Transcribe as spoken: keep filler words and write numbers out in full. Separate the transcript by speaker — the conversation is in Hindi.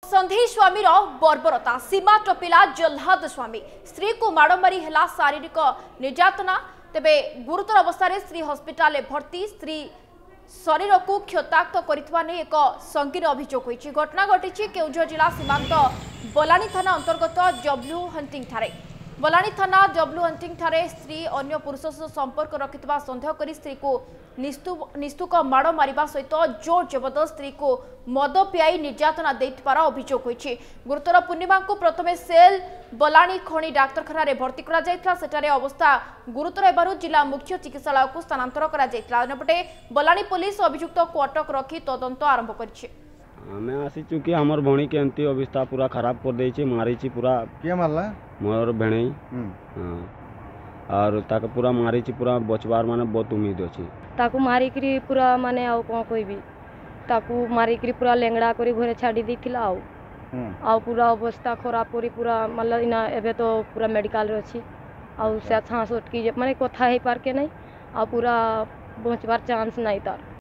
Speaker 1: संधि स्वामी बर्बरता सीमा टपिला जल्लाद स्वामी स्त्री को माड़ मारी है शारीरिक निर्यातना तेबे गुरुतर अवस्था स्त्री हस्पिटाल भर्ती स्त्री शरीर को क्षताक्त कर एक संगीन अभियोग होती घटना घटी केउझर जिला सीमांत बलानी थाना अंतर्गत जब्लू हंटिंग ठारे बलानी थाना जब्लू हंटिंग ठारे स्त्री अन्य पुरुष सह संपर्क रखिता सन्देह कर स्त्री को निस्तुक माड़ मारिबा सहित जोर जबरदस्त स्त्री को मद पियाई निर्यातना देथिबार अभियोग होइछि। गुरुतर पूर्णिमा को प्रथमे सेल बलानी खणी डाक्तरखाना रे भर्ती करा जायथिला सेटारे अवस्था गुरुतर हेबारु जिला मुख्य चिकित्सालय को स्थानांतर करा जायथिला। अन्यपटे बलानी पुलिस अभियुक्त को अटक रखी तदंत आरंभ करिछि।
Speaker 2: आमे आसीचु कि हमर भणी के एंती अवस्था पूरा खराब कर देछि मारिछि पूरा
Speaker 3: के मारला
Speaker 2: मोर भेणई हां और ताके पूरा मारिछि पूरा बचबार माने बहुत उम्मीद अछि
Speaker 4: ताकू मारिकरी पूरा माने आउ कोन कहबी ताकू मारिकरी पूरा लेंगड़ा करी घरे छाडी दिथिला आउ आउ पूरा अवस्था खराब करी पूरा मतलब इना एबे तो पूरा मेडिकल रे अछि आउ से छासोट की माने कथा हे पार के नहीं आ पूरा बचबार चांस नहीं तार।